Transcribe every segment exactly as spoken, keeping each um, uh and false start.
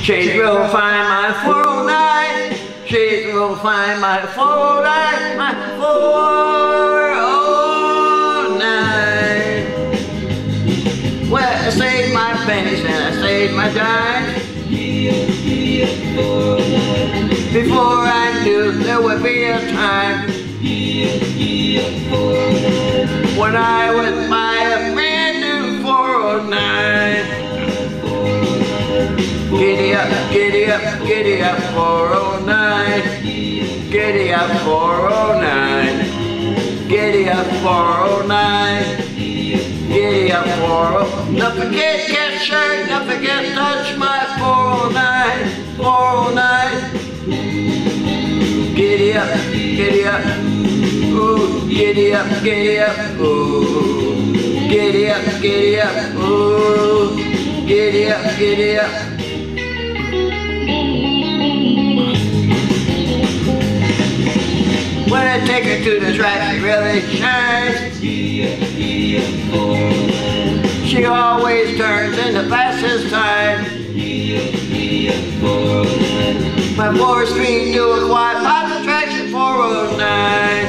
Chase will find my four oh nine. Chase will find my four oh nine. My four oh nine. Well, I saved my pennies and I saved my dimes. Before I knew there would be a time when I would buy a brand new four oh nine. Giddy up, giddy up, giddy up, four oh nine. Giddy up, four oh nine. Giddy up, four oh nine. Giddy up, four oh nine. Don't forget, get shirt, don't forget, touch my four oh nine. four oh nine. Giddy up, giddy up, ooh, giddy up, giddy up, ooh, giddy up, giddy up, ooh, giddy up, giddy up. When I take her to the track, she really shines. She always turns in the fastest time. My four speed to a quiet pop attraction four oh nine.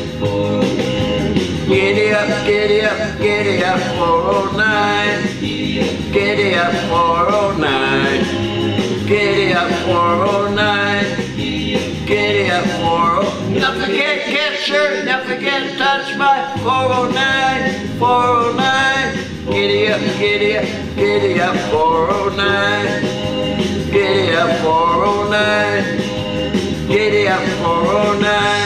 Giddy up, giddy up, giddy up, four oh nine. Giddy up, four oh nine. Giddy up, four oh nine. Giddy up, four oh nine. Don't forget, get shirt, don't forget, touch my four oh nine. four oh nine. Giddy up, giddy up, giddy up, four oh nine. Giddy up, four oh nine. Giddy up, four oh nine.